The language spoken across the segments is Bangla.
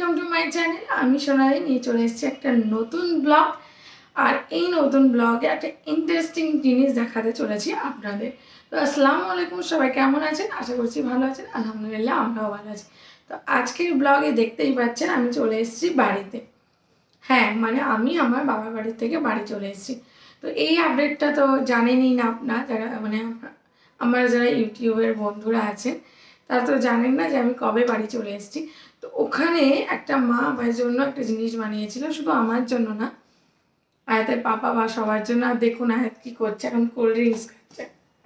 Welcome to my channel. আমি সোনালি নিয়ে চলে এসেছি একটা নতুন ব্লগ। আর এই নতুন ব্লগে একটা ইন্টারেস্টিং জিনিস দেখাতে চলেছি আপনাদের। তো আসসালামু আলাইকুম, সবাই কেমন আছেন? আশা করছি ভালো আছেন। আলহামদুলিল্লাহ আমরাও ভালো আছি। তো আজকের ব্লগে দেখতেই পাচ্ছেন আমি চলে এসেছি বাড়িতে। হ্যাঁ, মানে আমি আমার বাবার বাড়ি থেকে বাড়ি চলে এসেছি। তো এই আপডেটটা তো জানেনই না আপনারা, যারা মানে আমার যারা ইউটিউবের বন্ধুরা আছেন তারা তো জানেন না যে আমি কবে বাড়ি চলে এসেছি। তো ওখানে একটা মা আমার জন্য একটা জিনিস বানিয়েছিল, শুধু আমার জন্য না, আয়াতের পাপা বা সবার জন্য। আর দেখুন আয়াত কি করছে, এখন কোল্ড ড্রিঙ্কস খাচ্ছে।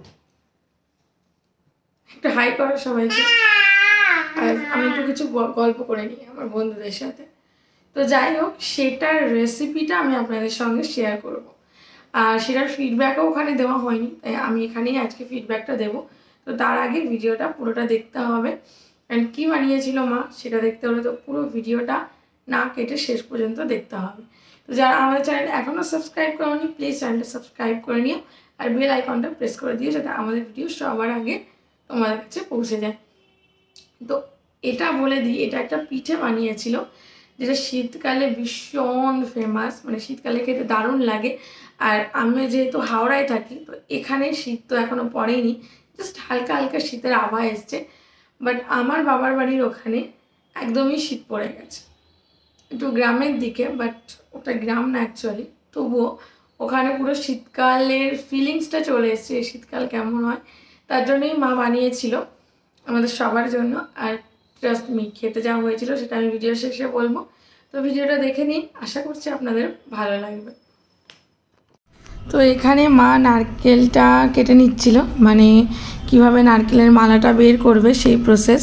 একটু হাই করো সবাইকে। আর আমি একটু কিছু গল্প করে নিই আমার বন্ধুদের সাথে। তো যাই হোক, সেটার রেসিপিটা আমি আপনাদের সঙ্গে শেয়ার করব। আর সেটার ফিডব্যাকও ওখানে দেওয়া হয়নি, তাই আমি এখানেই আজকে ফিডব্যাকটা দেবো। তো তার আগে ভিডিওটা পুরোটা দেখতে হবে। অ্যান্ড কী বানিয়েছিল মা সেটা দেখতে হলে তো পুরো ভিডিওটা না কেটে শেষ পর্যন্ত দেখতে হবে। তো যারা আমাদের চ্যানেল এখনও সাবস্ক্রাইব করোনি, প্লিজ চ্যানেলটা সাবস্ক্রাইব করে নিও আর বেল আইকনটা প্রেস করে দিও, যাতে আমাদের ভিডিও সবার আগে তোমাদের কাছে পৌঁছে যায়। তো এটা বলে দিই, এটা একটা পিঠে বানিয়েছিল যেটা শীতকালে ভীষণ ফেমাস, মানে শীতকালে খেতে দারুণ লাগে। আর আমি যেহেতু হাওড়ায় থাকি, তো এখানে শীত তো এখনও পড়েনি, জাস্ট হালকা হালকা শীতের আভা এসছে। বাট আমার বাবার বাড়ির ওখানে একদমই শীত পড়ে গেছে, একটু গ্রামের দিকে, বাট ওটা গ্রাম না অ্যাকচুয়ালি, তবুও ওখানে পুরো শীতকালের ফিলিংসটা চলে এসছে। শীতকাল কেমন হয় তার জন্যই মা বানিয়েছিল আমাদের সবার জন্য। আর জাস্ট খেতে যাওয়া হয়েছিল সেটা আমি ভিডিও শেষে বলবো। তো ভিডিওটা দেখে নিন, আশা করছি আপনাদের ভালো লাগবে। তো এখানে মা নারকেলটা কেটে নিচ্ছিল, মানে কিভাবে নারকেলের মালাটা বের করবে সেই প্রসেস।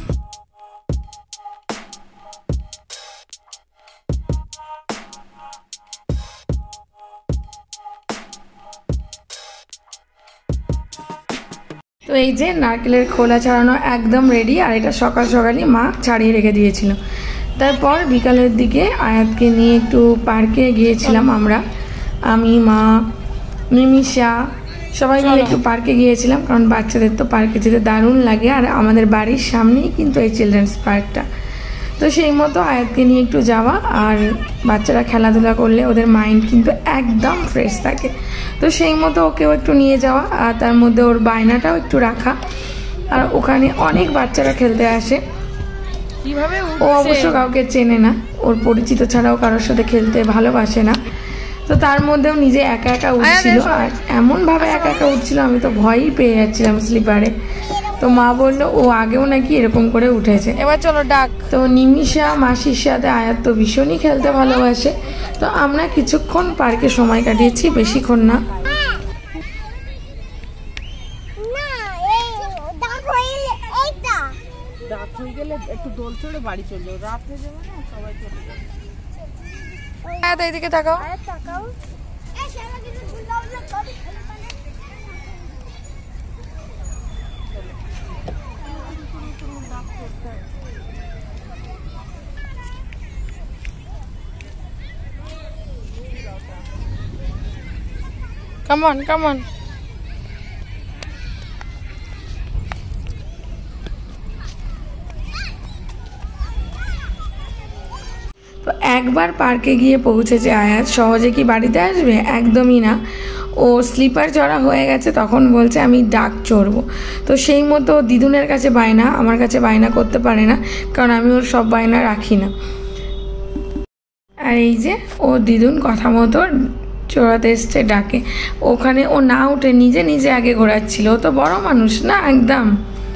তো এই যে নারকেলের খোলা ছাড়ানো একদম রেডি। আর এটা সকাল সকালই মা ছাড়িয়ে রেখে দিয়েছিল। তারপর বিকালের দিকে আয়াতকে নিয়ে একটু পার্কে গিয়েছিলাম আমরা, আমি, মা, নিমিষা, সবাই মিলে একটু পার্কে গিয়েছিলাম। কারণ বাচ্চাদের তো পার্কে যেতে দারুণ লাগে, আর আমাদের বাড়ির সামনেই কিন্তু এই চিলড্রেন্স পার্কটা। তো সেই মতো আয়াতকে নিয়ে একটু যাওয়া। আর বাচ্চারা খেলাধুলা করলে ওদের মাইন্ড কিন্তু একদম ফ্রেশ থাকে, তো সেই মতো ওকেও একটু নিয়ে যাওয়া। আর তার মধ্যে ওর বায়নাটাও একটু রাখা। আর ওখানে অনেক বাচ্চারা খেলতে আসে। ও অবশ্য কাউকে চেনে না, ওর পরিচিত ছাড়াও কারোর সাথে খেলতে ভালোবাসে না। তো তার মধ্যেও নিজে একা একা উঠছিল, আর এমনভাবে একা একা উঠছিল আমি তো ভয়ই পেয়ে যাচ্ছিলাম স্লিপারে। তো মা বললো ও আগেও নাকি এরকম করে উঠেছে। এবার চলো ডাক। তো নিমিষা মাসির সাথে আয়াত তো ভীষণই খেলতে ভালোবাসে। তো আমরা কিছুক্ষণ পার্কে সময় কাটিয়েছি, বেশিক্ষণ না। রাত হয়ে গেলে একটু দোল চড়ে বাড়ি চলে যাবো, রাত হয়ে যাবে না, সবাই চলে যাবে। আয়াত এইদিকে তাকাও। Come on, come on. তো একবার পার্কে গিয়ে পৌঁছেছে আয়াত, সহজে কি বাড়িতে আসবে? একদমই না। ও স্লিপার চড়া হয়ে গেছে, তখন বলছে আমি ডাক চড়বো। তো সেই মতো দিদুনের কাছে বায়না, আমার কাছে বায়না করতে পারে না, কারণ আমি ওর সব বায়না রাখি না। আর এই যে ও দিদুন কথা মতো চড়াতে এসছে ডাকে। ওখানে ও না উঠে নিজে নিজে আগে ঘোরাচ্ছিল, ও তো বড় মানুষ না একদম।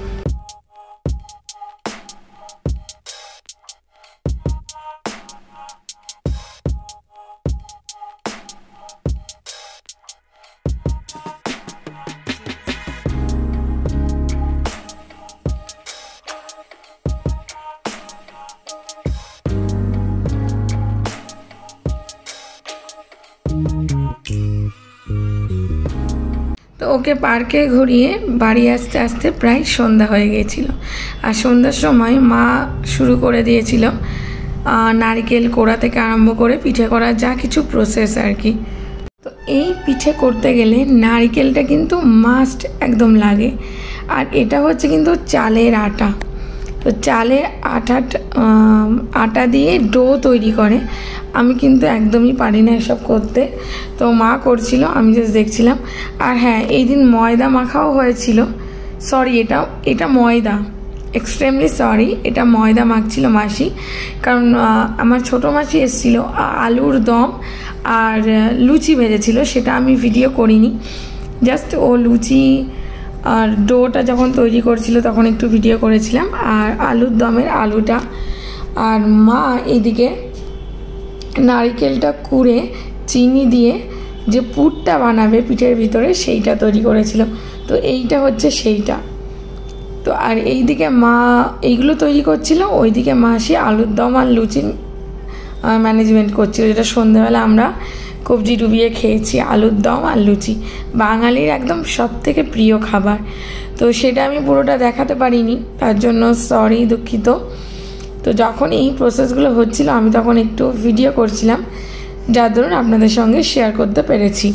তো ওকে পার্কে ঘুরিয়ে বাড়ি আসতে আসতে প্রায় সন্ধ্যা হয়ে গিয়েছিল। আর সন্ধ্যার সময় মা শুরু করে দিয়েছিল নারকেল কোড়া থেকে আরম্ভ করে পিঠে করার যা কিছু প্রসেস আর কি। তো এই পিঠে করতে গেলে নারকেলটা কিন্তু মাস্ট একদম লাগে। আর এটা হচ্ছে কিন্তু চালের আটা। তো তো চালের আটা দিয়ে ডো তৈরি করে। আমি কিন্তু একদমই পারি না এসব করতে, তো মা করছিল, আমি জাস্ট দেখছিলাম। আর হ্যাঁ, এই দিন ময়দা মাখাও হয়েছিল। সরি, এটা ময়দা, এক্সট্রিমলি সরি, এটা ময়দা মাখছিল মাসি। কারণ আমার ছোটো মাসি এসেছিল, আলুর দম আর লুচি ভেজেছিল, সেটা আমি ভিডিও করিনি। জাস্ট ও লুচি আর ডোটা যখন তৈরি করছিল তখন একটু ভিডিও করেছিলাম, আর আলুর দমের আলুটা। আর মা এদিকে নারকেলটা কুড়ে চিনি দিয়ে যে পুরটা বানাবে পিঠের ভিতরে, সেইটা তৈরি করেছিল। তো এইটা হচ্ছে সেইটা। তো আর এইদিকে মা এইগুলো তৈরি করছিল, ওইদিকে মাসি আলুর দম আর লুচির ম্যানেজমেন্ট করছিল, যেটা সন্ধ্যেবেলা আমরা কবজি ডুবিয়ে খেয়েছি। আলুর দম আর লুচি বাঙালির একদম সবথেকে প্রিয় খাবার। তো সেটা আমি পুরোটা দেখাতে পারিনি, তার জন্য সরি, দুঃখিত। তো যখন এই প্রসেসগুলো হচ্ছিল আমি তখন একটু ভিডিও করছিলাম, যার দরুন আপনাদের সঙ্গে শেয়ার করতে পেরেছি।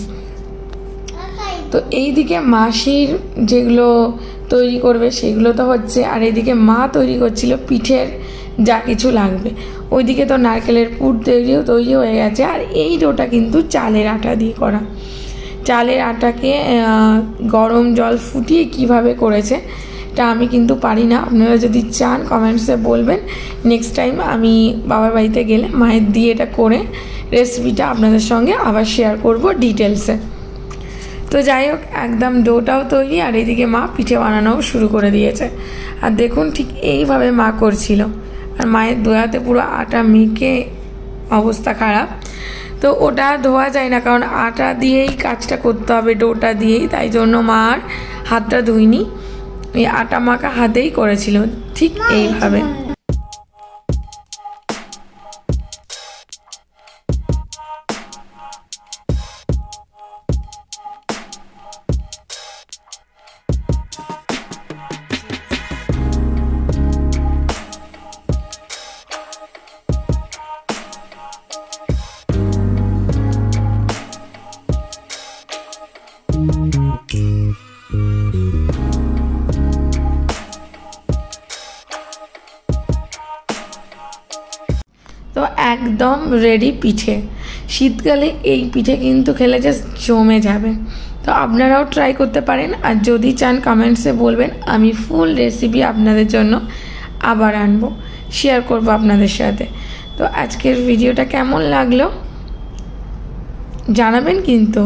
তো এইদিকে মাসির যেগুলো তৈরি করবে সেগুলো তো হচ্ছে, আর এদিকে মা তৈরি করছিল পিঠের যা কিছু লাগবে। ওইদিকে তো নারকেলের পুর তৈরি হয়ে গেছে। আর এই ডোটা কিন্তু চালের আটা দিয়ে করা। চালের আটাকে গরম জল ফুটিয়ে কিভাবে করেছে তা আমি কিন্তু পারি না। আপনারা যদি চান কমেন্টসে বলবেন, নেক্সট টাইম আমি বাবার বাড়িতে গেলে মায়ের দিয়ে এটা করে রেসিপিটা আপনাদের সঙ্গে আবার শেয়ার করব ডিটেলসে। তো যাই হোক, একদম ডোটাও তৈরি, আর এদিকে মা পিঠে বানানোও শুরু করে দিয়েছে। আর দেখুন ঠিক এইভাবে মা করছিল, আর মায়ের দোয়াতে পুরো আটা মেখে অবস্থা খারাপ। তো ওটা ধোয়া যায় না, কারণ আটা দিয়েই কাজটা করতে হবে, ডোটা দিয়েই, তাই জন্য মা আর হাতটা ধুইনি, এই আটা মাখা হাতেই করেছিল ঠিক এইভাবে। তো একদম রেডি পিঠে। শীতকালে এই পিঠে কিন্তু খেলে জাস্ট জমে যাবে। তো আপনারাও ট্রাই করতে পারেন, আর যদি চান কমেন্টসে বলবেন, আমি ফুল রেসিপি আপনাদের জন্য আবার আনবো, শেয়ার করব আপনাদের সাথে। তো আজকের ভিডিওটা কেমন লাগলো জানাবেন কিন্তু।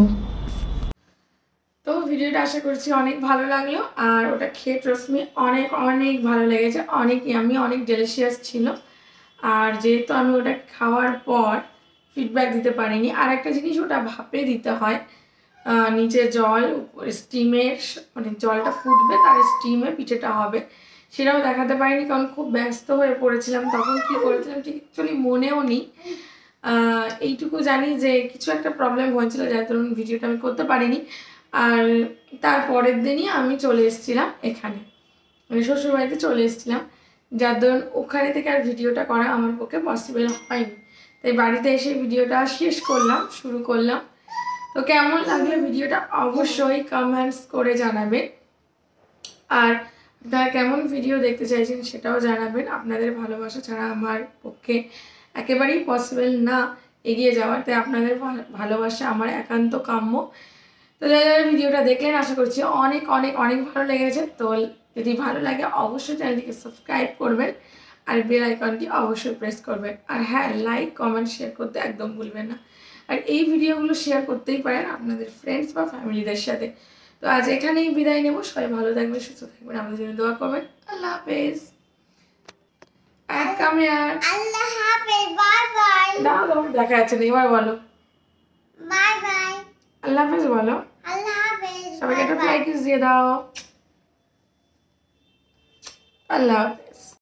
তো ভিডিওটা আশা করছি অনেক ভালো লাগলো, আর ওটা খেয়ে ট্রাস্ট মি অনেক অনেক ভালো লেগেছে, অনেক ইয়ামি, অনেক ডেলিশিয়াস ছিল। আর যেহেতু আমি ওটা খাওয়ার পর ফিডব্যাক দিতে পারিনি, আর একটা জিনিস, ওটা ভাপে দিতে হয়, নিচে জল, উপরে স্টিমের, মানে জলটা ফুটবে, তার স্টিমে পিঠেটা হবে, সেটাও দেখাতে পারিনি, কারণ খুব ব্যস্ত হয়ে পড়েছিলাম তখন। কি করেছিলাম ঠিক অ্যাকচুয়ালি মনেও নেই। এইটুকু জানি যে কিছু একটা প্রবলেম হয়েছিল, যার ধরুন ভিডিওটা আমি করতে পারিনি। আর তার পরের দিনই আমি চলে এসেছিলাম এখানে, মানে শ্বশুরবাড়িতে চলে এসেছিলাম, যার ধরুন ওখানে থেকে আর ভিডিওটা করা আমার পক্ষে পসিবল হয়নি। তাই বাড়িতে এসে ভিডিওটা শুরু করলাম। তো কেমন লাগলো ভিডিওটা অবশ্যই কমেন্টস করে জানাবেন, আর আপনারা কেমন ভিডিও দেখতে চাইছেন সেটাও জানাবেন। আপনাদের ভালোবাসা ছাড়া আমার পক্ষে একেবারেই পসিবল না এগিয়ে যাওয়ার, তাই আপনাদের ভালোবাসা আমার একান্ত কাম্য। তো যারা ভিডিওটা দেখলেন আশা করছি অনেক অনেক অনেক ভালো লেগেছে। তো যদি ভালো লাগে অবশ্যই চ্যানেলটিকে সাবস্ক্রাইব করবেন, আর বেল আইকনটি অবশ্যই প্রেস করবেন। আর হ্যাঁ, লাইক কমেন্ট শেয়ার করতে একদম ভুলবেন না। আর এই ভিডিওগুলো শেয়ার করতেই পারেন আপনাদের ফ্রেন্ডস বা ফ্যামিলিদের সাথে। তো আজ এখানেই বিদায় নেব। সবাই ভালো থাকবেন, সুস্থ থাকবেন, আমাদের জন্য দোয়া করবেন। আল্লাহ হাফেজ। আল্লাহ হাফেজ, বাই বাই। দাও দেখা যাচ্ছে না, এবার বলো বাই বাই। আল্লাহ হাফেজ বলো। আল্লাহ হাফেজ। সবাইকে একটা ফ্লাই কিস দিয়ে দাও। আল্লাহ হাফেজ।